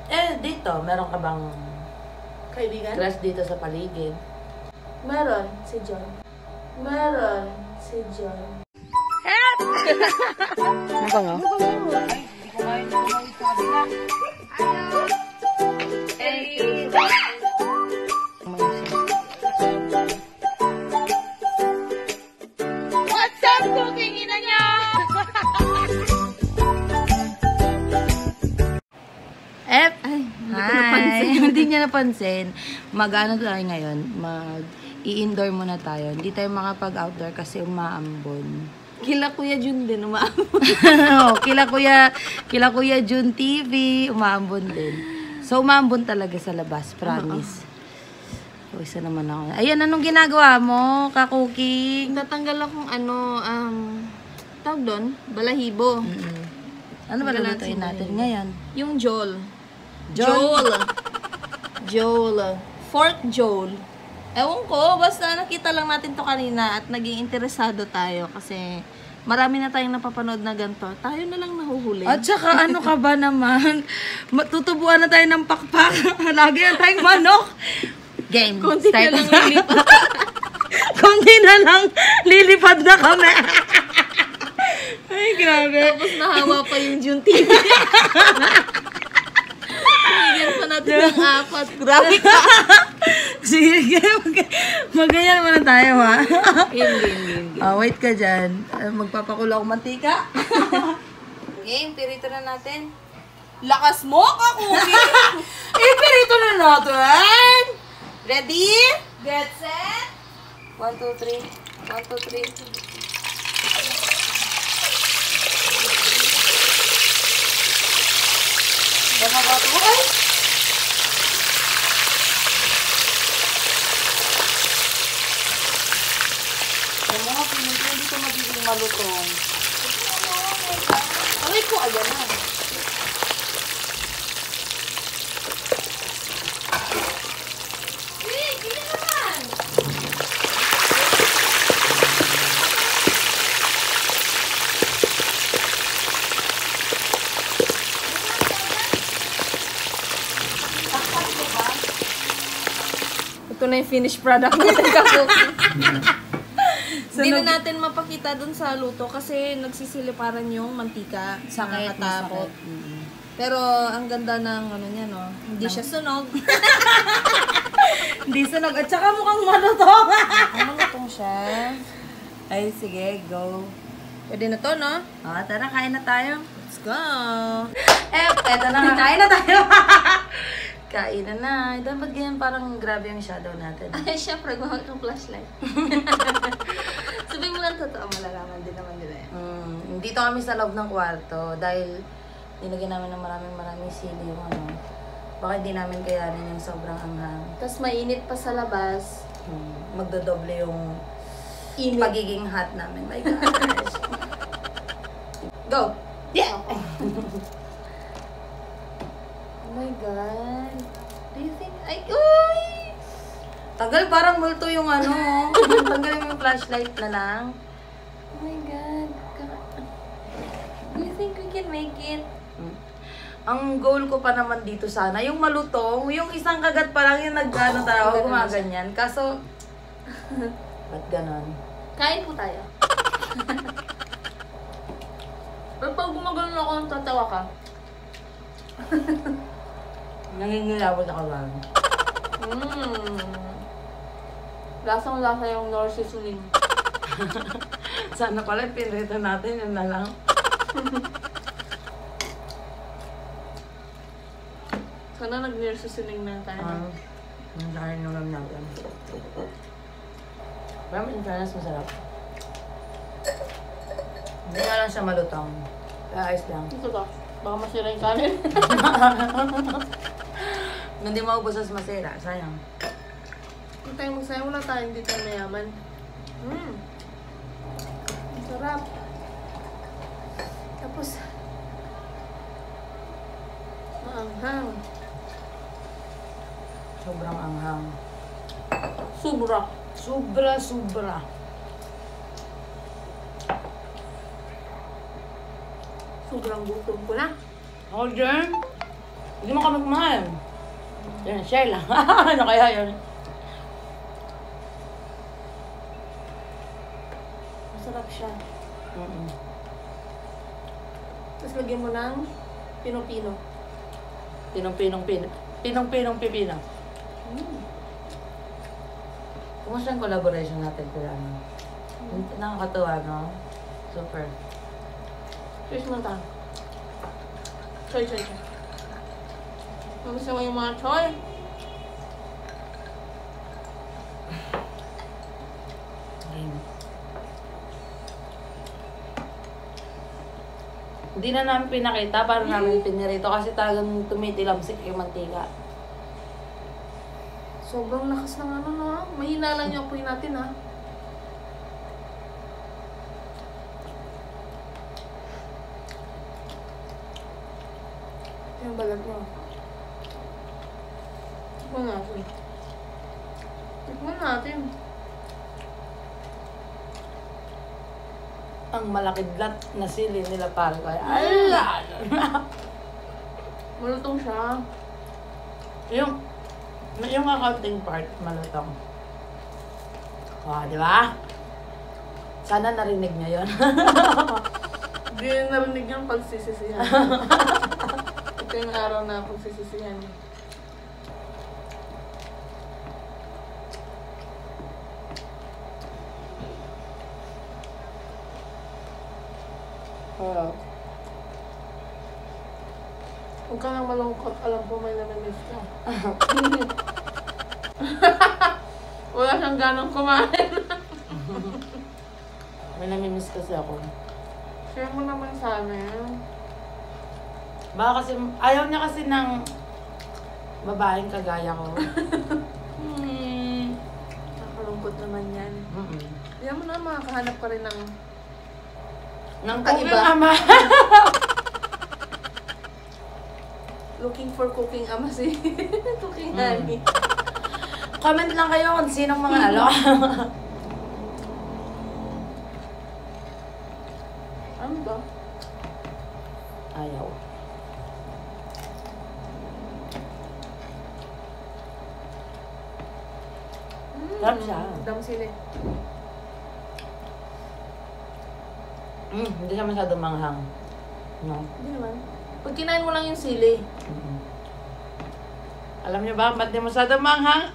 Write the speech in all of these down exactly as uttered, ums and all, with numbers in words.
Eh, dito, meron ka bang Kaibigan? crush dito sa paligid? Meron, si John. Meron, si John. Ano ba nga? What's up, cooking ina niya? Eh, hindi ko hi. napansin. Hindi niya napansin. Mag-ano tayo ngayon? Mag-i-indoor muna tayo. Hindi tayo makapag-outdoor kasi umaambon. Kila Kuya Jun din, umaambon. oh, kila Kuya, kila Kuya Jun T V, umaambon din. So, umaambon talaga sa labas, promise. Uh-oh. Isa naman ako. Ayan, anong ginagawa mo, ka-cooking? Tatanggal akong ano, um, tawag doon, balahibo. Mm-mm. Ano ba lulutuin natin ngayon? Yung Joel. Joel? Joel. Fork Joel. Ewan ko, basta nakita lang natin to kanina at naging interesado tayo kasi marami na tayong napapanood na ganito. Tayo na lang nahuhuli. At saka ano ka ba naman? Matutubuan na tayo ng pakpak. Lagi na tayong manok. Game. Konti na lang lilipad. Konti na lang lilipad na kami. Ay, grabe. Tapos nahawa pa yung June T V. Bigyan pa natin ng apat. Grabe ka. Sige, mag- magayan muna tayo, ha? Game, game, game, game. Ah, wait ka dyan. Ah, magpapakulo akong mantika. Game, pirito na natin. Lakas mo ka, Cookie! Ipirito na natin! Ready? Get set? One, two, three. One, two, three. Tama ba ito? Ay! Yung mga pinig ko, hindi ko magiging malutong. Aray ko, ayan na. Hey, gila naman! Ito na yung finished product natin, ka-cookie. Hindi na natin mapakita dun sa luto kasi nagsisiliparan yung mantika. Sakit, Nakakatakot. masakit. Mm-hmm. Pero ang ganda ng ano niya, no? Hindi siya sunog. Hindi sunog. At saka mukhang malutong. Ano itong siya? Ay, sige, go. Pwede na to, no? Ah, tara, kain na tayo. Let's go! Eh, eto na nga, kain na tayo. Kain na na. Dapat ganyan parang grabe yung shadow natin. Ay, syempre, gumamit ng flashlight. Sabihin mo lang totoo, malalaman din naman nila yan. Mm, dito kami sa loob ng kwarto dahil nilagyan namin ng maraming maraming sili yung ano. Baka hindi namin kayanin yung sobrang anghang. Tapos mainit pa sa labas. Hmm, magdodoble yung Init. pagiging hot namin. My gosh. Go! Yeah! Oh my God. Do you think, ay, uy! Tagal, parang multo yung ano. Tanggalin mo yung flashlight na lang. Oh my God. Do you think we can make it? Hmm. Ang goal ko pa naman dito sana, yung malutong, yung isang kagat pa lang yung nag-ano talaga, gumaganyan. Kaso, ba't ganon? Kain po tayo. Pero pag gumagano ako, tatawa ka. Nangingilawad ako lang. Mmm. Lasang-lasa yung nor seasoning. Sana pala pinrito natin, yun na lang. Sana nag-nor seasoning na tayo. Ah, ang dahil naman natin. Pero in fairness, masarap. Hindi nga lang siya malutong. Kaya ayos lang. Ito to. Baka masira yung kanin. Hindi maubos as masira. Sayang. Kung tayo magsaya, wala tayo, hindi tayo mayaman. Mmm. Ang sarap. Tapos, maanghang. Sobrang anghang. Sobra. Sobra, sobra. Sobrang gutom ko na. Ako dyan. Hindi mo kami kumain. Yan, share lang. Ano kaya yun? Masarap siya. Mm-mm. Tapos lagyan mo ng pino-pino. Pinong-pinong pino. Pinong-pinong pipino. Mm. Kumusta ang collaboration natin kaya ano? Mm. Nakakatuwa, no? Super. Cheers mo ta. Choy, choy, choy. Magusto mo yung mga choy? Game. Hindi na namin pinakita para namin pinirito kasi talagang tumitilamsik yung mantika. Sobrang lakas ng ano na. Mahina lang yung apoy natin ha. Ito yung balat niya. Tikman natin. Tikman natin. Ang malakidlat na sili nila para kaya. Ala! Malutong siya. yung, yung accounting part, malutong. O, di ba? Sana narinig niya yun. Hindi yung narinig yung pagsisisihan. Ito yung araw na pagsisisihan. Oo. Huwag ka nang malungkot. Alam ko may namimiss ka. Wala siyang ganong kumain. May namimiss kasi ako. Share mo naman sa amin. Baka kasi, ayaw niya kasi ng babaeng kagaya ko. Hmm. Nakalungkot naman yan. Mm-mm. Diyan mo na makakahanap ka rin ng Nang Kaiba. cooking ama. looking for cooking ama si cooking Mm. honey. Comment lang kayo kung sinong mga alo. Ano ba? Ayaw. Mm. Sarap siya. Dam sili. Mm, hindi siya masyadong manghang. No? Hindi naman. Pag kinain mo lang yung sili. Mm-mm. Alam niyo ba, ba't di masyadong manghang?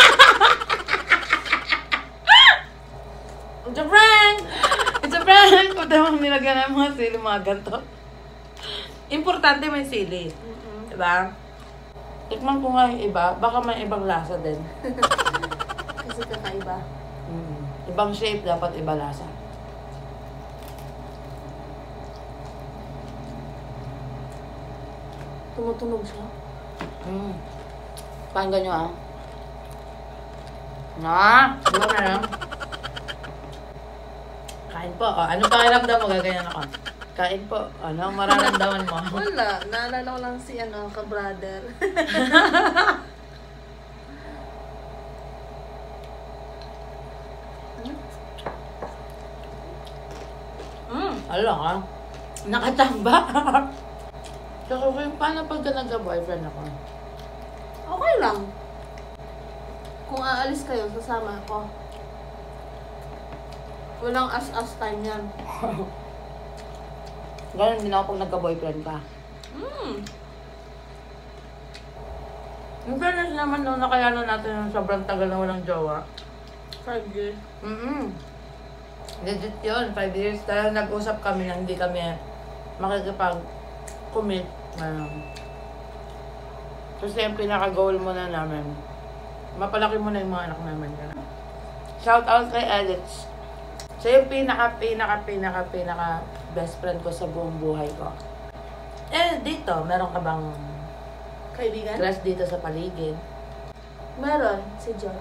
It's a prank! It's a prank! Kung tamang nilagyan ng mga sili, mga ganito. Importante may sili. Mm-mm. Diba? Tikman ko nga yung iba, baka may ibang lasa din. Kasi kakaiba. Mm. Ibang shape, dapat iba lasa. Tumutunog siya. Mm. Pakinggan nyo ah. Na, diba meron? Kain po. Oh, ano pakiramdam mo? Gaganyan ako. Kain po. Ano ang mararamdaman mo? Wala. Naalala ko lang si ano, ka-brother. Mm, ala ka. Nakatamba. Tsaka okay, paano pagka nagka-boyfriend ako? Okay lang. Kung aalis kayo, sasama ako. Walang as-as time yan. Ganun din ako pag nagka-boyfriend ka. Mm. In fairness naman, no, nakayanan natin yung sobrang tagal na walang jowa. Five years. Mm-mm. Legit yun, five years. Dahil nag-usap kami na hindi kami makikipag-commit. Um, kasi yung pinaka-goal muna namin, mapalaki mo na yung mga anak namin. Shout out kay Alex. Siya yung pinaka, pinaka, pinaka, pinaka best friend ko sa buong buhay ko. Eh, dito, meron ka bang Kaibigan? crush dito sa paligid? Meron. Si John.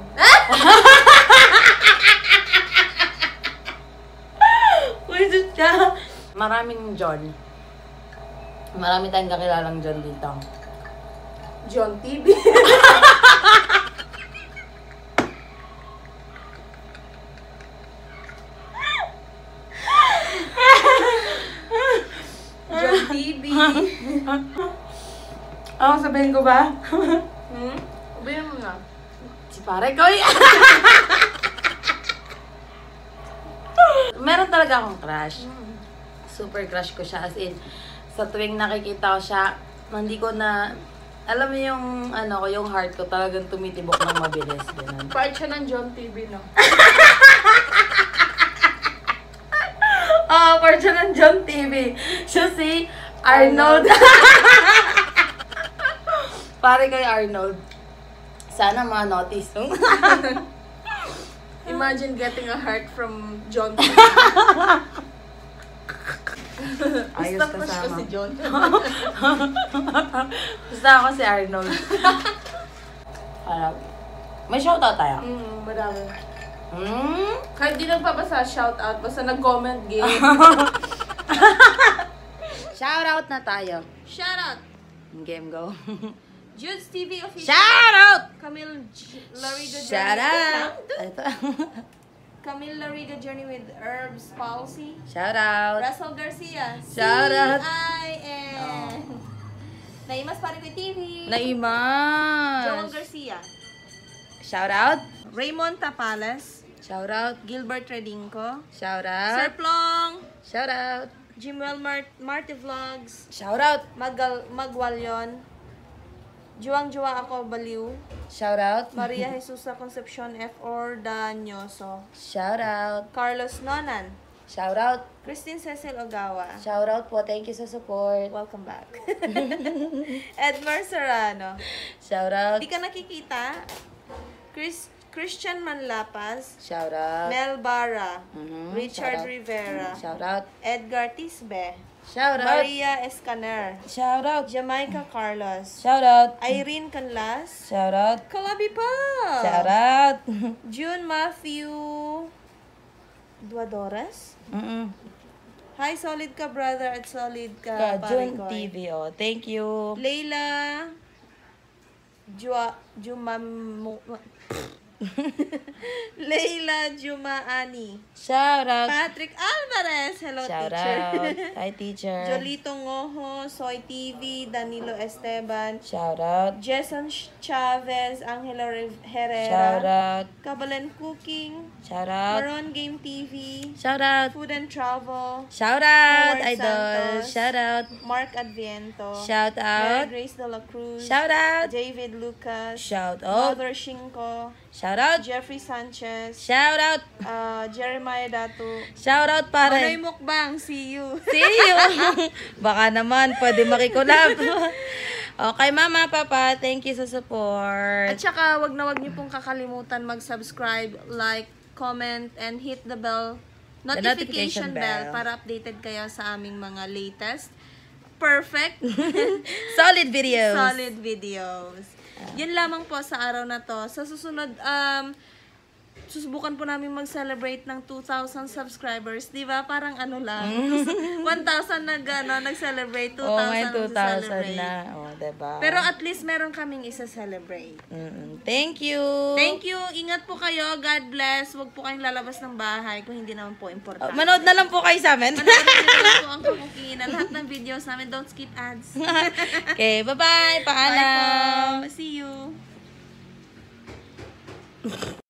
Wait, ka. Maraming John. Marami tayong kakilalang John dito. John T V. John T V. Ako, sabihin ko ba? Hmm? Sabihin mo na. Si pare ko. Meron talaga akong crush. Super crush ko siya. As in, sa tuwing nakikita ko siya, hindi ko na, alam mo yung, ano ko, yung heart ko talagang tumitibok ng mabilis. Ganun. Part siya ng John T V, no? Oh, part siya ng John T V. Siya si Arnold. Pare kay Arnold. Sana ma-notice. Imagine getting a heart from John T V. Ayos Basta crush ko kasama. si John. Basta ako si Arnold. Harap. May shoutout tayo. Mm, marami. Hmm? Kahit di nagpapasa shoutout, basta nag-comment game. Shoutout na tayo. Shoutout! Game go. Jude's T V official. Shoutout! Camille J- Lariga Journey. Shoutout! Ito. Camille Lariga Journey with Herbs Palsy. Shoutout! Russell Garcia. Shoutout. C I N. Naimas Parigoy T V. Joel Naimas! Garcia. Shoutout! Raymond Tapales. Shoutout! Gilbert Redinco. Sir Shoutout! Plong. Shoutout! Jimwell Mart Marty Vlogs. Shoutout! Magal Magwalyon. Juwang-juwa ako baliw. Shoutout! Maria Jesusa Concepcion F. Ordanyoso. Shoutout! Carlos Nonan. Shoutout! Christine Cecil Ogawa. Shoutout po. Thank you sa support. Welcome back. Edmar Serrano. Shoutout! Di ka nakikita? Chris Christian Manlapas. Shoutout! Mel Barra. Mhm, Richard shoutout. Rivera. Shoutout! Edgar Tisbe. Shoutout! Maria Escaner. Shoutout! Jamaica Carlos. Shoutout! Irene Canlas. Shoutout! Kalabi pa. Shoutout! June Matthew Duadores. Mm-mm. Hi, solid ka brother at solid ka Ka, June Parigoy. T V, oh. Thank you. Leila Jua Jumamu Leila Jumaani. Shoutout! Patrick Alvarez. Hello, teacher. Shoutout! Hi, teacher. Jolito Ngoho, Soy T V, Danilo Esteban, Shoutout! Jason Chavez, Angelo Rev- Herrera, Shoutout! Kabalan Cooking, Shoutout! Maron Game T V, Shoutout! Food and Travel, Shoutout! Howard Idol! Santos. Shoutout! Mark Adviento, Mary Shoutout! Grace de la Cruz, Shoutout! David Lucas, Shoutout! Mother Shinko, Shoutout! Jeffrey Sanchez, Shoutout! uh, Jeremiah Datu, Shoutout Manoy pare! Mukbang, see you. See you! Baka naman, pwede makikulab. Okay, mama, papa, thank you sa support. At saka, wag na wag niyo pong kakalimutan mag-subscribe, like, comment, and hit the bell, notification, notification bell. bell. para updated kayo sa aming mga latest, perfect, Solid videos. solid videos. Yun lamang po sa araw na to. Sa susunod, um, susubukan po namin mag-celebrate ng two thousand subscribers. Di ba? Parang ano lang. one thousand nag, ano, nag-celebrate. two Oh, thousand may two thousand nag-celebrate. na. Oh, diba? Pero at least meron kaming isa-celebrate. Mm-mm. Thank you. Thank you. Ingat po kayo. God bless. Huwag po kayong lalabas ng bahay kung hindi naman po Oh, importante. manood na lang po kayo sa amin. Manood nyo lang po ang kamukingan. Lahat ng videos namin. Don't skip ads. Okay, bye-bye. Paalam. Bye po. See you.